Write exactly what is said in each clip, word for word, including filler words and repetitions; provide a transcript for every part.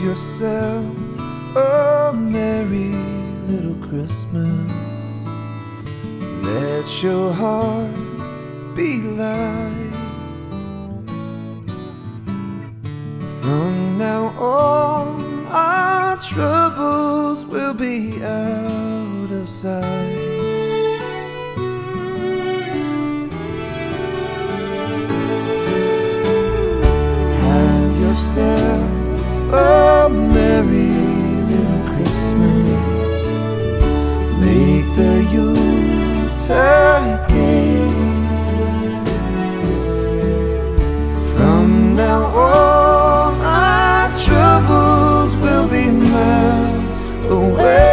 yourself a merry little Christmas. Let your heart be light. From now on, our troubles will be out of sight. Have yourself a merry little Christmas. Make the Yuletide gay. From now on, our troubles will be miles away.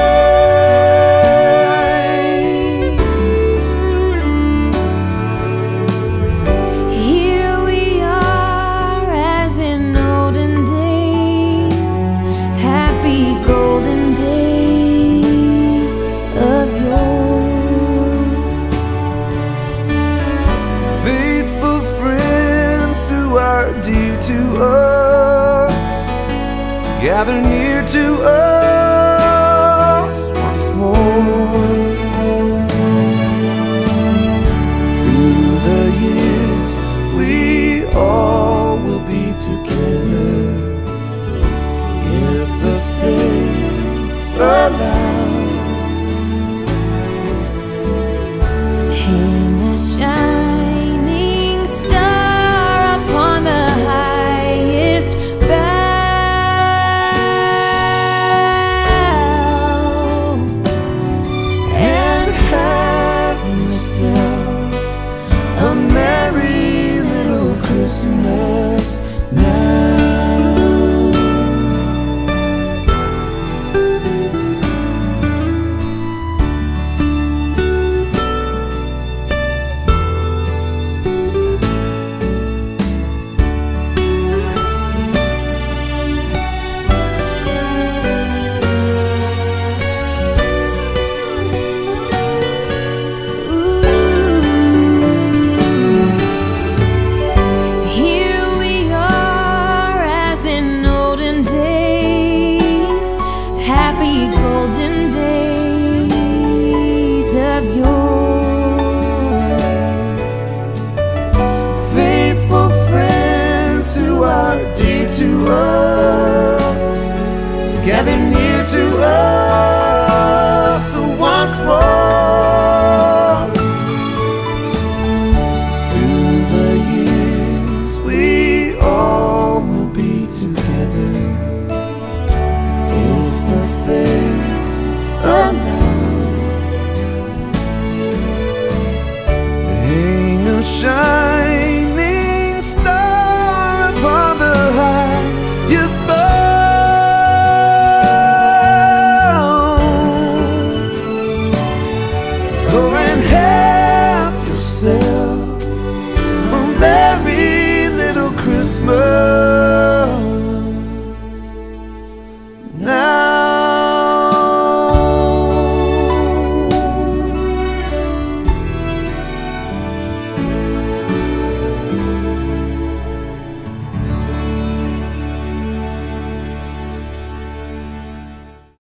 Here we are as in olden days, happy golden days of yore. Faithful friends who are dear to us, gather near to us.